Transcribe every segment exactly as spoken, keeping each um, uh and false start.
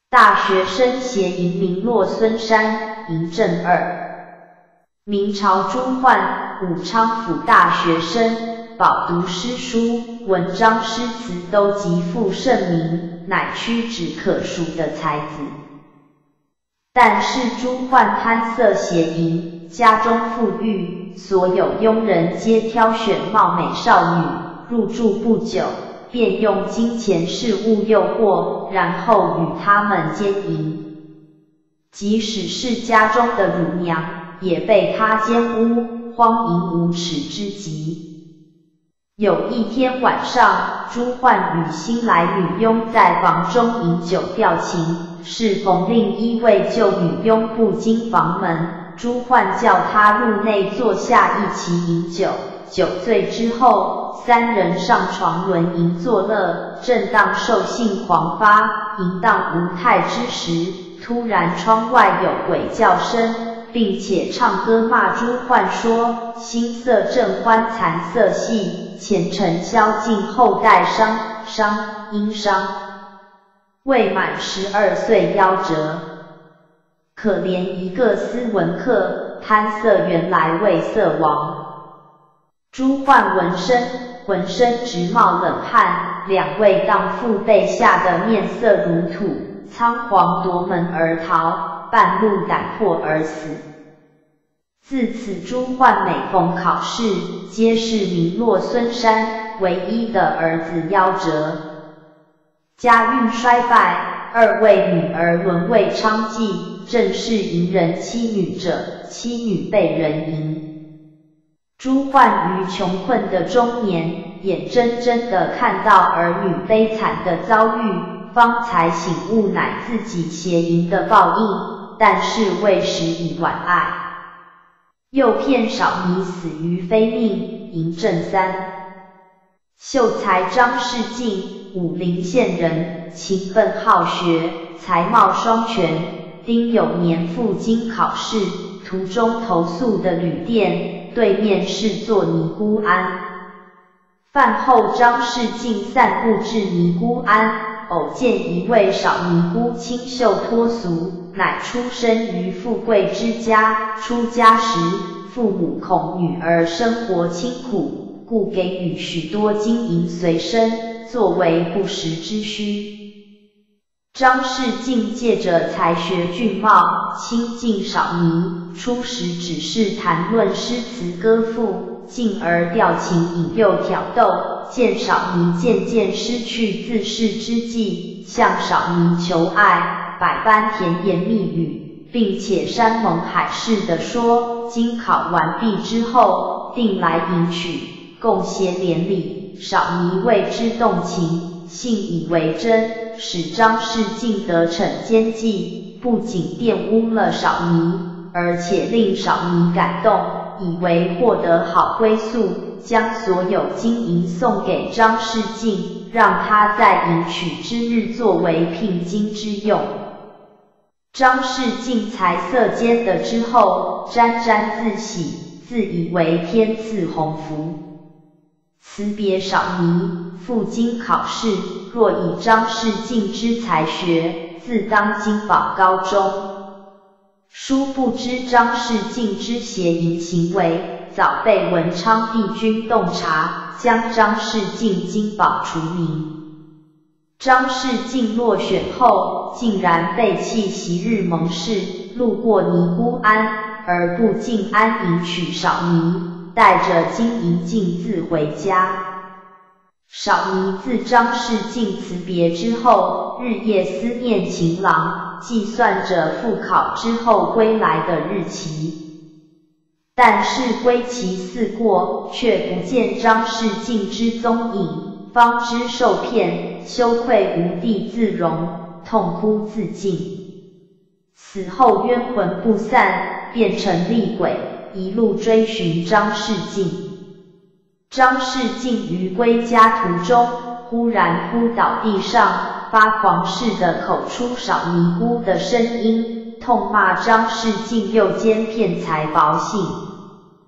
大学生协营名落孙山，嬴政二。明朝朱焕，武昌府大学生，饱读诗书，文章诗词都极负盛名，乃屈指可数的才子。但是朱焕贪色邪淫，家中富裕，所有佣人皆挑选貌美少女，入住不久，便用金钱事物诱惑，然后与他们奸淫。即使是家中的乳娘，也被他奸污，荒淫无耻之极。有一天晚上，朱焕与新来女佣在房中饮酒调情，适逢另一位旧女佣不经房门，朱焕叫她入内坐下一起饮酒。酒醉之后，三人上床轮淫作乐，正当兽性狂发、淫荡无态之时，突然窗外有鬼叫声，并且唱歌骂朱焕说：新色正欢残色戏，前尘宵尽后代伤，伤因伤未满十二岁夭折。可怜一个斯文客，贪色原来为色王。朱焕闻声，浑身直冒冷汗，两位荡妇被吓得面色如土，仓皇夺门而逃，半路胆破而死。自此朱焕每逢考试，皆是名落孙山，唯一的儿子夭折。家运衰败，二位女儿沦为娼妓，正是淫人妻女者，妻女被人淫。朱焕于穷困的中年，眼睁睁地看到儿女悲惨的遭遇，方才醒悟乃自己邪淫的报应，但是为时已晚爱。诱骗少尼死于非命，嬴政三。秀才张世敬，武陵县人，勤奋好学，才貌双全。丁酉年赴京考试，途中投宿的旅店对面是座尼姑庵。饭后张世敬散步至尼姑庵，偶见一位少尼姑清秀脱俗，乃出身于富贵之家。出家时，父母恐女儿生活清苦，故给予许多金银随身，作为不时之需。张世敬借着才学俊貌，亲近少尼，初时只是谈论诗词歌赋，进而调情引诱挑逗，见少尼渐渐失去自恃之际，向少尼求爱，百般甜言蜜语，并且山盟海誓地说，经考完毕之后，定来迎娶，共偕连理。少尼为之动情，信以为真，使张世敬得逞奸计，不仅玷污了少尼，而且令少尼感动，以为获得好归宿，将所有金银送给张世敬，让他在迎娶之日作为聘金之用。张世敬财色兼得之后，沾沾自喜，自以为天赐鸿福。辞别少尼，赴京考试，若以张世敬之才学，自当金榜高中。殊不知张世敬之邪淫行为，早被文昌帝君洞察，将张世敬金榜除名。张世敬落选后，竟然背弃昔日盟誓，路过尼姑庵，而不进庵迎娶少尼，带着金银径自回家。少尼自张世敬辞别之后，日夜思念情郎，计算着复考之后归来的日期。但是归期似过，却不见张世敬之踪影，方知受骗，羞愧无地自容，痛哭自尽。此后冤魂不散，变成厉鬼，一路追寻张世敬。张世敬于归家途中，忽然扑倒地上，发狂似的口出少尼姑的声音，痛骂张世敬诱奸骗财薄幸。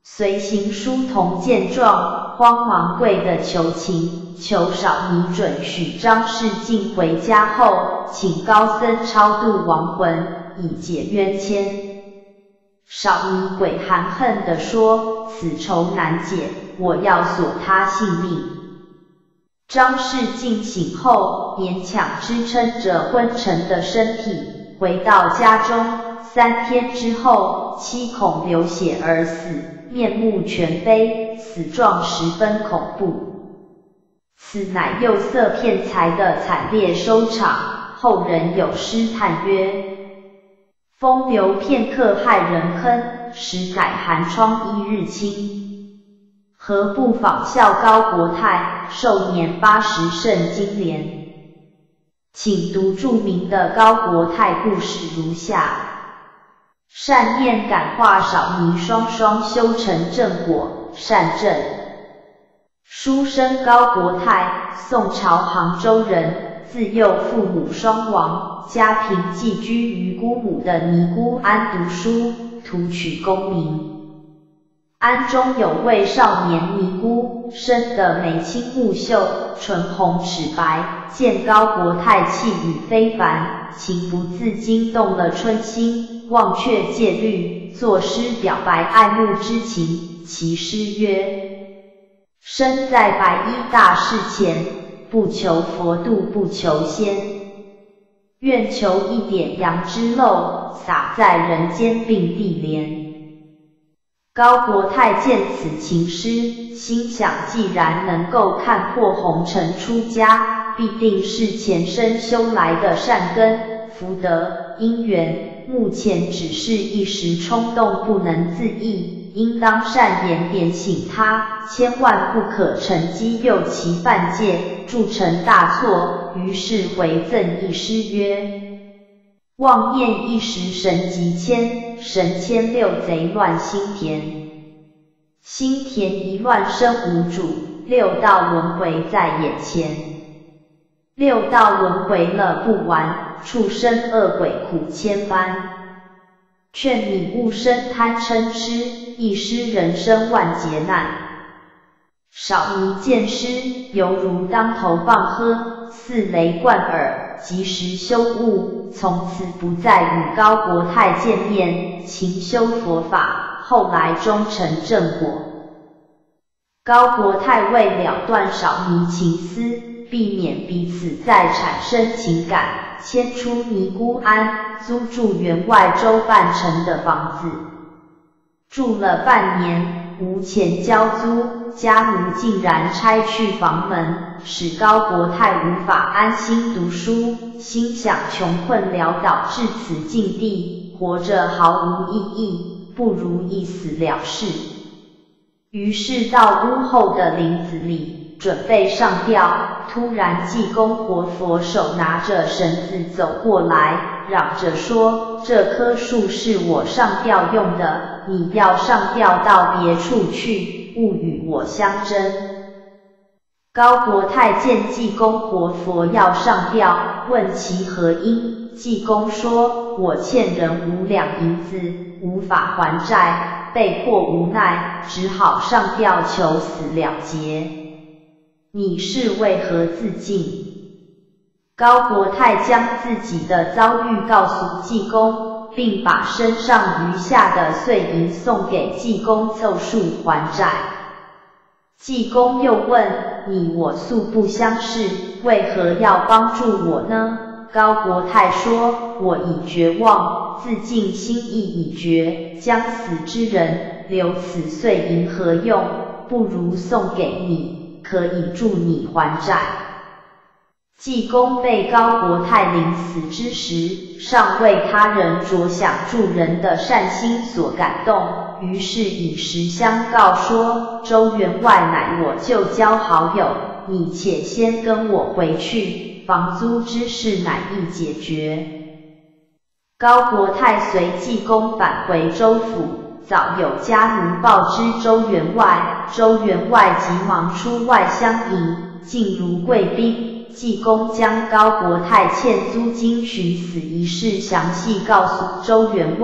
随行书童见状，慌忙跪地求情，求少尼准许张氏进回家后，请高僧超度亡魂，以解冤愆。少尼鬼含恨地说：“此仇难解，我要索他性命。”张氏惊醒后，勉强支撑着昏沉的身体，回到家中。三天之后，七孔流血而死，面目全非，死状十分恐怖。此乃釉色骗财的惨烈收场。后人有诗叹曰：“风流片刻害人坑，实乃寒窗一日清。何不仿效高国泰，寿年八十胜金莲。”请读著名的高国泰故事如下：善念感化少尼双双修成正果，善正。书生高国泰，宋朝杭州人，自幼父母双亡，家贫寄居于姑母的尼姑庵读书，图取功名。庵中有位少年尼姑，生得眉清目秀，唇红齿白，见高国泰气宇非凡，情不自禁动了春心，忘却戒律，作诗表白爱慕之情。其诗曰：“身在白衣大士前，不求佛度不求仙，愿求一点阳之漏，洒在人间并蒂莲。”高国泰见此情诗，心想既然能够看破红尘出家，必定是前生修来的善根、福德、因缘，目前只是一时冲动不能自抑，应当善言点醒他，千万不可趁机诱其犯戒，铸成大错。于是回赠一诗曰：“妄念一时神急迁，神迁六贼乱心田。心田一乱身无主，六道轮回在眼前。六道轮回了不完，畜生恶鬼苦千般。劝你勿生贪嗔痴，一失人生万劫难。”少尼见诗，犹如当头棒喝，似雷贯耳，及时修悟，从此不再与高国泰见面，勤修佛法，后来终成正果。高国泰为了断少尼情思，避免彼此再产生情感，迁出尼姑庵，租住员外周半城的房子。住了半年，无钱交租，家奴竟然拆去房门，使高国泰无法安心读书，心想穷困潦倒至此境地，活着毫无意义，不如一死了事。于是到屋后的林子里，准备上吊，突然济公活佛手拿着绳子走过来，嚷着说：“这棵树是我上吊用的，你要上吊到别处去，勿与我相争。”高国泰见济公活佛要上吊，问其何因，济公说：“我欠人五两银子，无法还债，被迫无奈，只好上吊求死了结。你是为何自尽？”高国泰将自己的遭遇告诉济公，并把身上余下的碎银送给济公凑数还债。济公又问：“你我素不相识，为何要帮助我呢？”高国泰说：“我已绝望，自尽心意已决，将死之人留此碎银何用？不如送给你，可以助你还债。”济公被高国泰临死之时尚为他人着想助人的善心所感动，于是以实相告说：“周员外乃我旧交好友，你且先跟我回去，房租之事乃易解决。”高国泰随济公返回州府，早有家奴报知周员外，周员外急忙出外相迎，进如贵宾。济公将高国泰欠租金寻死一事详细告诉周员外，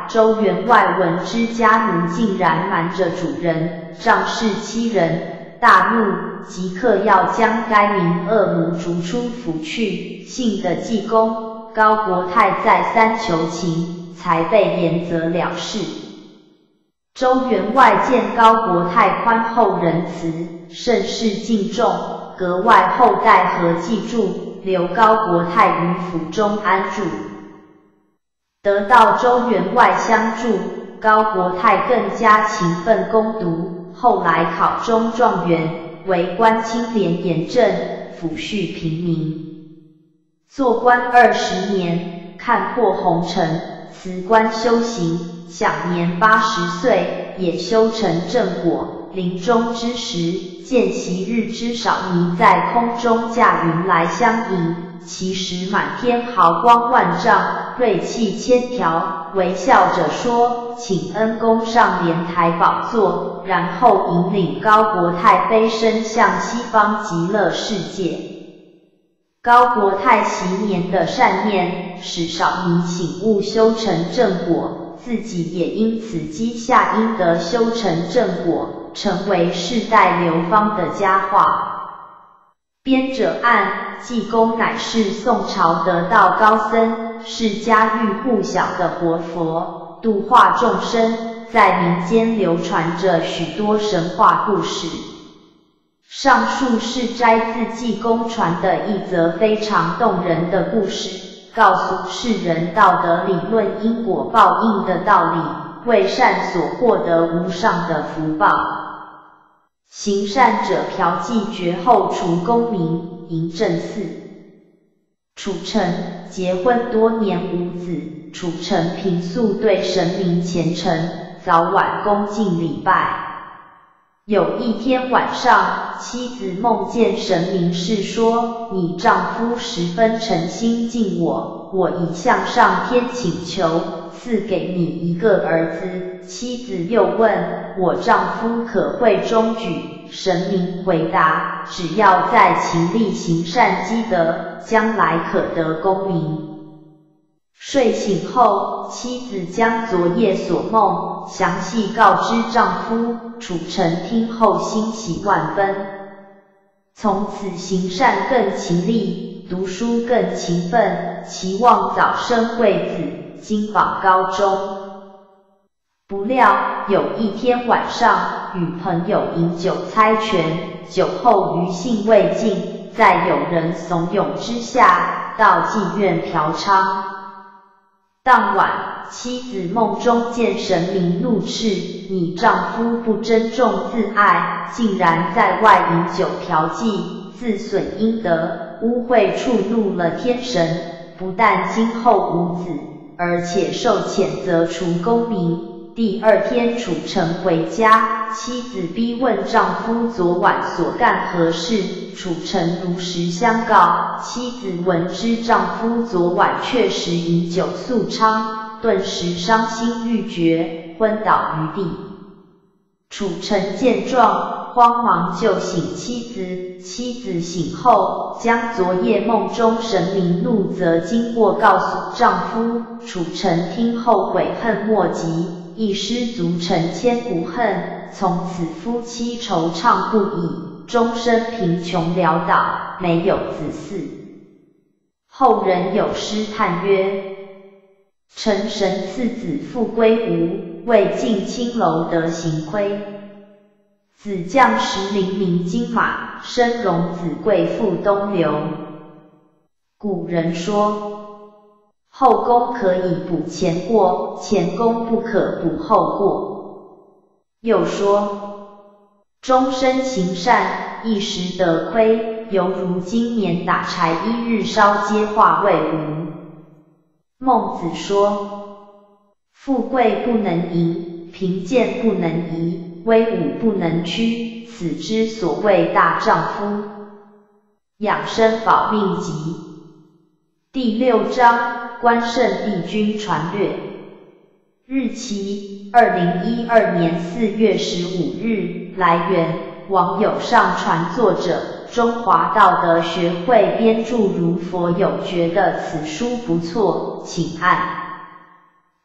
周员外闻之家奴竟然瞒着主人，仗势欺人，大怒，即刻要将该名恶奴逐出府去。幸得济公、高国泰再三求情，才被严责了事。周员外见高国泰宽厚仁慈，甚是敬重，格外厚待和记住，留高国泰于府中安住。得到周员外相助，高国泰更加勤奋攻读，后来考中状元，为官清廉严正，抚恤平民。做官二十年，看破红尘，辞官修行，享年八十岁，也修成正果。临终之时，见昔日之少尼在空中驾云来相迎，其时满天毫光万丈，锐气千条，微笑着说：“请恩公上莲台宝座。”然后引领高国泰飞升向西方极乐世界。高国泰昔年的善念，使少尼醒悟修成正果，自己也因此积下阴德修成正果，成为世代流芳的佳话。编者按，济公乃是宋朝得道高僧，是家喻户晓的活佛，度化众生，在民间流传着许多神话故事。上述是摘自济公传的一则非常动人的故事，告诉世人道德理论因果报应的道理，为善所获得无上的福报。行善者嫖妓绝后除功名，嬴政四。楚成结婚多年无子，楚成平素对神明虔诚，早晚恭敬礼拜。有一天晚上，妻子梦见神明示说：“你丈夫十分诚心敬我，我已向上天请求，赐给你一个儿子。”妻子又问：“我丈夫可会中举？”神明回答：“只要在勤力行善积德，将来可得功名。”睡醒后，妻子将昨夜所梦详细告知丈夫，楚成听后欣喜万分，从此行善更勤力，读书更勤奋，期望早生贵子，金榜高中。不料有一天晚上，与朋友饮酒猜拳，酒后余兴未尽，在友人怂恿之下，到妓院嫖娼。当晚，妻子梦中见神明怒斥：“你丈夫不珍重自爱，竟然在外饮酒嫖妓，自损阴德，污秽触怒了天神，不但今后无子，而且受谴责除功名。”第二天楚成回家，妻子逼问丈夫昨晚所干何事，楚成如实相告。妻子闻知丈夫昨晚确实饮酒宿娼，顿时伤心欲绝，昏倒于地。楚成见状，慌忙救醒妻子。妻子醒后，将昨夜梦中神明怒责经过告诉丈夫。楚成听后悔恨莫及，一失足成千古恨，从此夫妻惆怅不已，终身贫穷潦倒，没有子嗣。后人有诗叹曰：“臣神赐子复归吴，为晋青楼得行亏。子将石陵鸣金马，生荣子贵复东流。”古人说，后功可以补前过，前功不可补后过。又说，终身行善，一时得亏，犹如今年打柴一日烧，皆化为无。孟子说，富贵不能淫，贫贱不能移，威武不能屈，此之所谓大丈夫。养生保命集第六章，关圣帝君传略。日期：二零一二年四月十五日。来源：网友上传，作者：中华道德学会编著。如佛有觉得此书不错，请按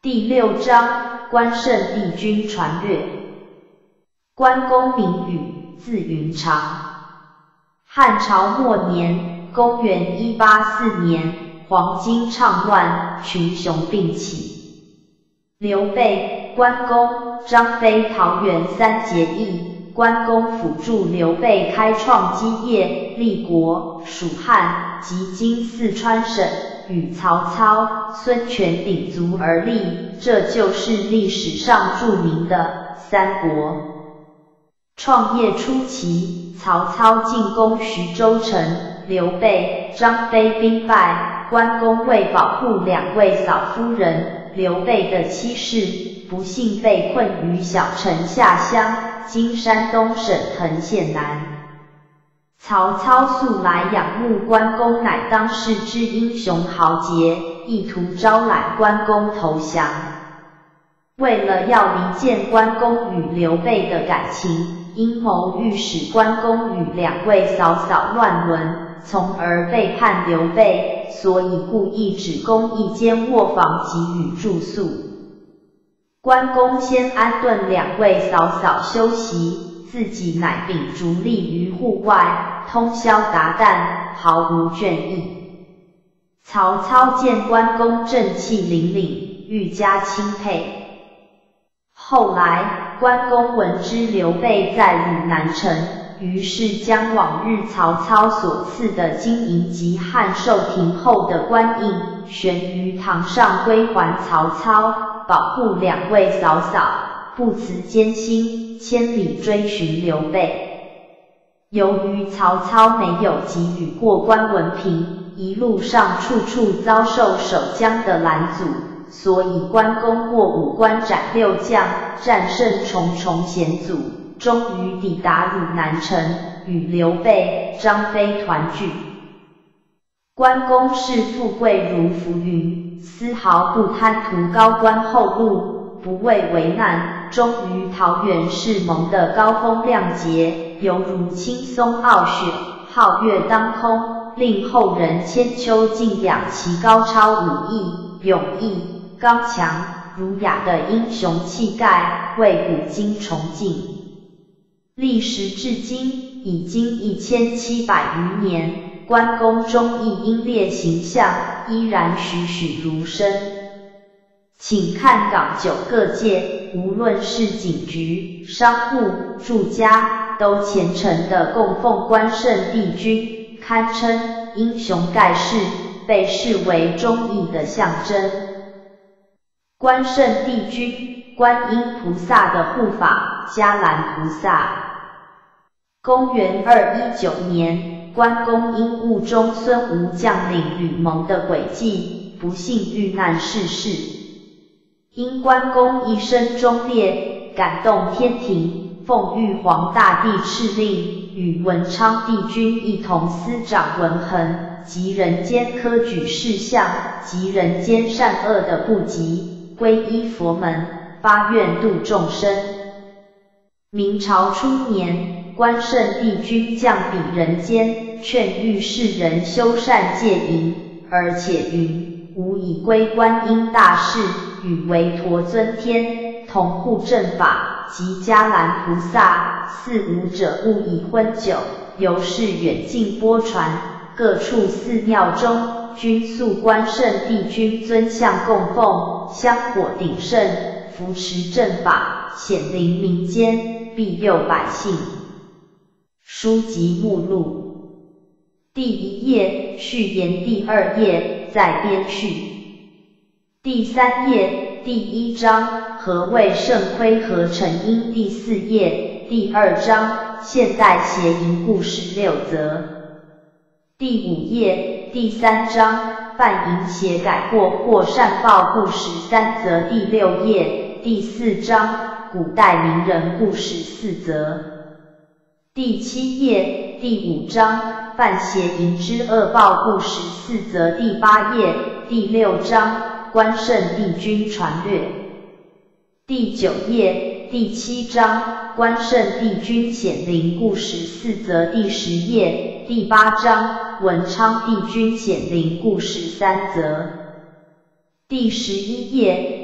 第六章关圣帝君传略。关公名羽，字云长。汉朝末年，公元一八四年，黄巾倡乱，群雄并起。刘备、关公、张飞桃园三结义，关公辅助刘备开创基业，立国、蜀汉及今四川省，与曹操、孙权鼎足而立，这就是历史上著名的三国。创业初期，曹操进攻徐州城，刘备、张飞兵败，关公为保护两位嫂夫人，刘备的妻室，不幸被困于小城下乡，今山东省藤县南。曹操素来仰慕关公乃当世之英雄豪杰，意图招揽关公投降。为了要离间关公与刘备的感情，阴谋欲使关公与两位嫂嫂乱伦，从而背叛刘备，所以故意只供一间卧房给予住宿。关公先安顿两位嫂嫂休息，自己乃秉烛立于户外，通宵达旦，毫无倦意。曹操见关公正气凛凛，愈加钦佩。后来，关公闻知刘备在汝南城，于是将往日曹操所赐的金银及汉寿亭后的官印悬于堂上归还曹操，保护两位嫂嫂，不辞艰辛，千里追寻刘备。由于曹操没有给予过关文凭，一路上处处遭受守江的拦阻，所以关公过五关斩六将，战胜重重险阻，终于抵达汝南城，与刘备、张飞团聚。关公视富贵如浮云，丝毫不贪图高官厚禄，不畏危难，终于桃园市盟的高风亮节，犹如轻松傲雪，皓月当空，令后人千秋敬仰其高超武艺、勇毅、刚强、儒雅的英雄气概，为古今重敬。历时至今已经一千七百余年，关公忠义英烈形象依然栩栩如生。请看港九各界，无论是警局、商户、住家，都虔诚地供奉关圣帝君，堪称英雄盖世，被视为忠义的象征。关圣帝君，观音菩萨的护法，伽蓝菩萨。公元二一九年，关公因误中孙吴将领吕蒙的诡计，不幸遇难逝世。因关公一生忠烈，感动天庭，奉玉皇大帝敕令，与文昌帝君一同司掌文衡及人间科举事项及人间善恶的簿籍，皈依佛门，发愿度众生。明朝初年，关圣帝君降笔人间，劝喻世人修善戒淫，而且云：吾以归观音大士与韦陀尊天同护正法及伽蓝菩萨，四无者勿以荤酒，由是远近播传，各处寺庙中均塑关圣帝君尊像供奉，香火鼎盛，扶持正法，显灵民间，庇佑百姓。书籍目录：第一页序言，第二页再编序。第三页第一章何谓肾亏和成因，第四页第二章现代邪淫故事六则。第五页第三章犯淫邪改过或善报故事三则。第六页第四章古代名人故事四则。第七页第五章犯邪淫之恶报故事四则。第八页第六章关圣帝君传略。第九页第七章关圣帝君显灵故事四则。第十页第八章文昌帝君显灵故事三则。第十一页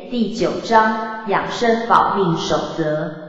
第九章养生保命守则。